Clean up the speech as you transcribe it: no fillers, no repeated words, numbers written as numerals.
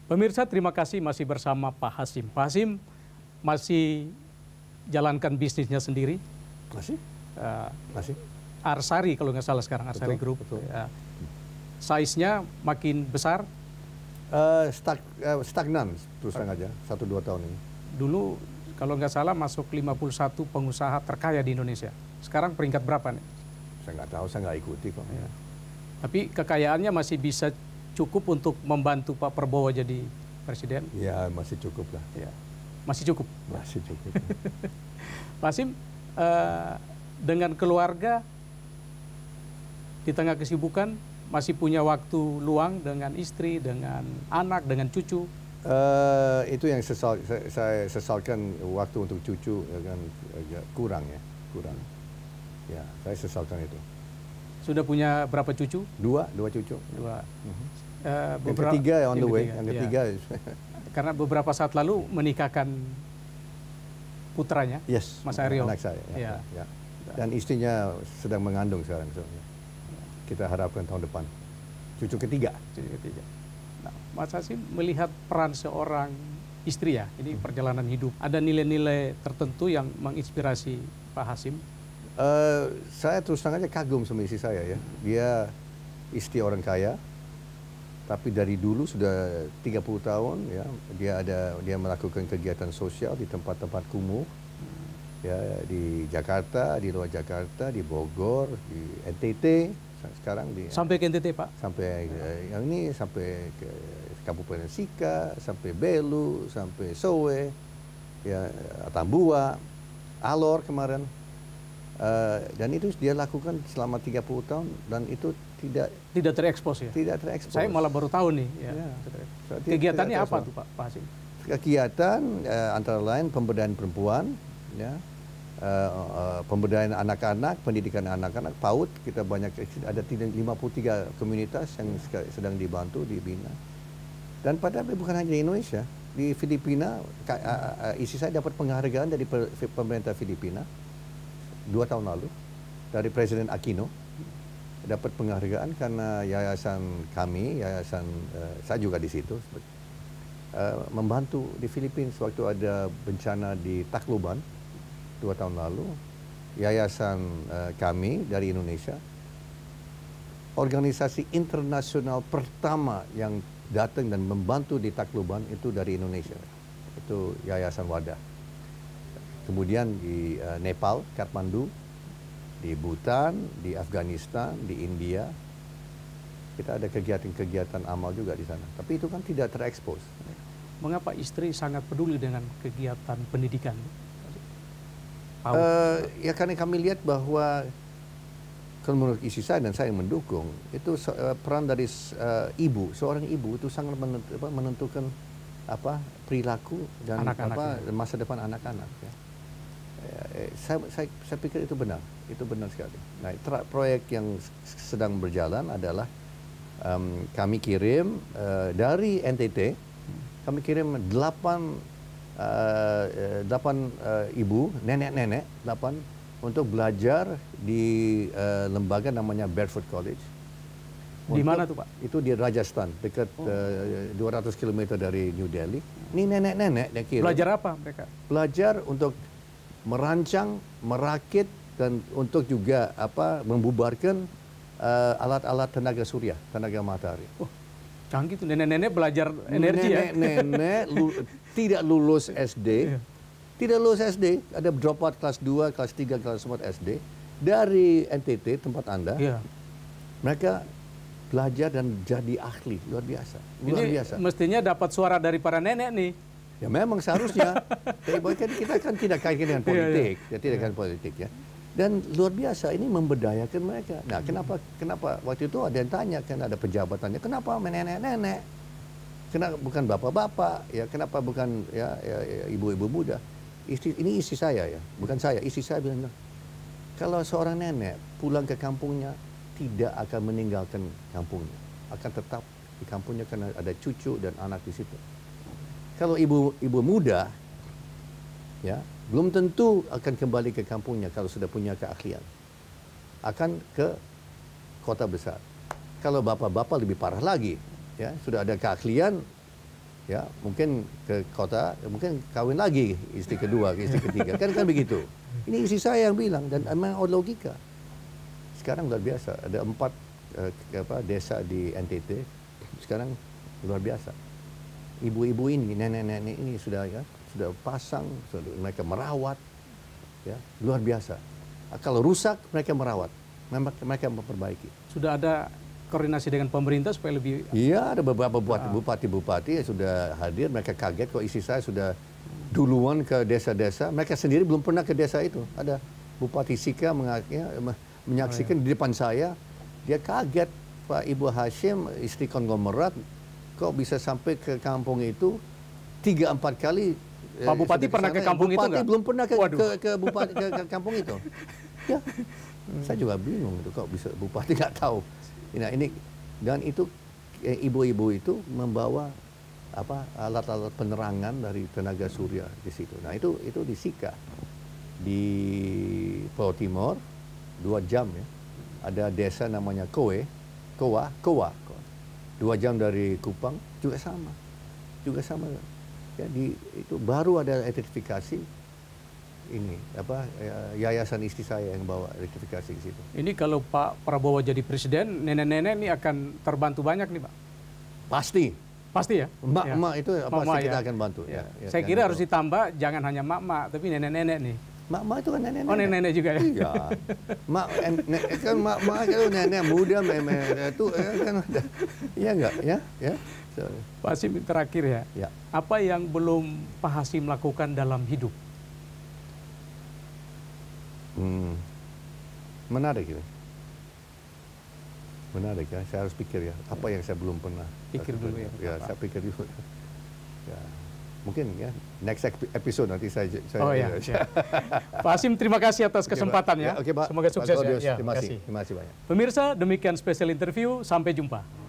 Pemirsa, terima kasih masih bersama Pak Hasyim. Pak Hasyim masih jalankan bisnisnya sendiri. Masih? Masih. Arsari kalau nggak salah sekarang, Arsari Betul, Group. betul. Size-nya makin besar. Stagnan terus terang aja, 1-2 tahun ini. Dulu kalau nggak salah masuk 51 pengusaha terkaya di Indonesia. Sekarang peringkat berapa nih? Saya nggak tahu, saya nggak ikuti kok. Ya. Tapi kekayaannya masih bisa cukup untuk membantu Pak Prabowo jadi presiden? Ya, masih cukup lah. Ya. Masih cukup? Masih cukup. Pak Hasyim, dengan keluarga di tengah kesibukan, masih punya waktu luang dengan istri, dengan anak, dengan cucu? Itu yang saya sesalkan, waktu untuk cucu kan kurang ya, kurang. Ya, saya sesalkan itu. Sudah punya berapa cucu? Dua cucu. Dua. Yang ketiga on the way. Yang ketiga. Karena beberapa saat lalu menikahkan putranya, yes, Mas Aryo. Anak saya. Ya. Ya. Dan istrinya sedang mengandung sekarang. Kita harapkan tahun depan. Cucu ketiga. Nah, Mas Hasyim melihat peran seorang istri ya, ini perjalanan hidup. Ada nilai-nilai tertentu yang menginspirasi Pak Hasyim? Saya terus terang aja kagum sama istri saya ya. Dia istri orang kaya, tapi dari dulu sudah 30 tahun ya, dia melakukan kegiatan sosial di tempat-tempat kumuh. Ya, di Jakarta, di luar Jakarta, di Bogor, di NTT, sekarang sampai ke NTT, Pak? Sampai yang ini, sampai ke Kabupaten Sika, sampai Belu, sampai Sowe, ya, Tambua, Alor kemarin. Dan itu dia lakukan selama 30 tahun dan itu tidak terekspos ya? Tidak terekspos. Saya malah baru tahu nih. Ya. Ya. Kegiatannya apa tuh Pak Hasyim? Kegiatan antara lain pemberdayaan perempuan, ya, pemberdayaan anak-anak, pendidikan anak-anak, PAUD. Kita banyak, ada 53 komunitas yang sedang dibantu, dibina. Dan padahal bukan hanya di Indonesia, di Filipina, istri saya dapat penghargaan dari pemerintah Filipina 2 tahun lalu, dari Presiden Aquino. Dapat penghargaan karena yayasan kami, saya juga di situ, membantu di Filipina waktu ada bencana di Tacloban 2 tahun lalu. Yayasan kami dari Indonesia, organisasi internasional pertama yang datang dan membantu di Tacloban itu dari Indonesia. Itu Yayasan Wadah. Kemudian di Nepal, Kathmandu, di Bhutan, di Afghanistan, di India, kita ada kegiatan-kegiatan amal juga di sana. Tapi itu kan tidak terekspos. Mengapa istri sangat peduli dengan kegiatan pendidikan? Ya karena kami lihat bahwa kalau menurut istri saya dan saya mendukung, itu peran dari ibu, seorang ibu itu sangat menentukan perilaku dan masa depan anak-anak. Ya. Saya pikir itu benar sekali. Nah, proyek yang sedang berjalan adalah kami kirim dari NTT, kami kirim 8 ibu, nenek-nenek, 8 untuk belajar di lembaga namanya Barefoot College. Di mana tuh Pak? Itu di Rajasthan, dekat 200 km dari New Delhi. Ini nenek-nenek yang kirim. Belajar apa mereka? Belajar untuk merancang, merakit, dan untuk juga membubarkan alat-alat tenaga surya, tenaga matahari. Canggih tuh, nenek-nenek belajar energi ya? Nenek-nenek tidak lulus SD, tidak lulus SD, ada dropout kelas 2, kelas 3, kelas 4 SD, dari NTT, tempat Anda, mereka belajar dan jadi ahli, luar biasa. Mestinya dapat suara dari para nenek nih. Ya memang seharusnya, tapi kita kan tidak kait dengan politik, tidak kan politik ya. Dan luar biasa ini memberdayakan mereka. Nah, kenapa waktu itu ada yang tanya, kan ada pejabatannya, kenapa nenek-nenek? Kenapa bukan bapak-bapak? Ya, kenapa bukan ibu-ibu muda? Ini istri saya ya, bukan saya. Istri saya bilang, kalau seorang nenek pulang ke kampungnya tidak akan meninggalkan kampungnya, akan tetap di kampungnya karena ada cucu dan anak di situ. Kalau ibu muda, ya, belum tentu akan kembali ke kampungnya kalau sudah punya keahlian. Akan ke kota besar. Kalau bapak-bapak lebih parah lagi, ya, sudah ada keahlian, ya mungkin ke kota, mungkin kawin lagi istri kedua, istri ketiga, kan begitu. Ini istri saya yang bilang dan memang logika. Sekarang luar biasa, ada 4 desa di NTT, sekarang luar biasa. Ibu-ibu ini, nenek-nenek ini sudah pasang, mereka merawat, ya luar biasa. Kalau rusak mereka merawat, mereka memperbaiki. Sudah ada koordinasi dengan pemerintah supaya lebih... Iya, ada beberapa bupati-bupati yang sudah hadir. Mereka kaget kok istri saya sudah duluan ke desa-desa. Mereka sendiri belum pernah ke desa itu. Ada Bupati Sika menyaksikan di depan saya. Dia kaget, Pak Ibu Hashim, istri konglomerat, kok bisa sampai ke kampung itu 3-4 kali. Pak Bupati pernah ke kampung itu nggak? Belum pernah ke kampung itu. Ya, saya juga bingung itu kok bisa bupati nggak tahu. Nah ini dan itu ibu-ibu itu membawa alat-alat penerangan dari tenaga surya di situ. Nah itu di Sika, di Pulau Timur 2 jam ya. Ada desa namanya Kowa, 2 jam dari Kupang juga sama. Ya, itu baru ada elektrifikasi. Ini yayasan istri saya yang bawa elektrifikasi ke situ. Ini kalau Pak Prabowo jadi presiden, nenek-nenek ini akan terbantu banyak nih Pak? Pasti ya? Mak itu pasti kita ya. akan bantu. Ya. Saya kira harus ditambah, jangan hanya mak-mak, tapi nenek-nenek nih. Mak itu kan nenek-nenek. Oh nenek-nenek juga ya? Iya. Mak kalau nenek muda itu kan ada. Iya enggak ya? So, Pak Hasim terakhir ya. Apa yang belum Pak Hasim lakukan dalam hidup? Menarik ya. Menarik ya. Saya harus pikir ya. Apa yang saya belum pernah. Pikir dulu ya. Ya, saya pikir dulu. Ya. Mungkin ya next episode nanti saya Oh ya. Pak Hasim terima kasih atas kesempatannya. Oke, Pak. Semoga sukses ya. Terima kasih banyak. Pemirsa, demikian spesial interview. Sampai jumpa.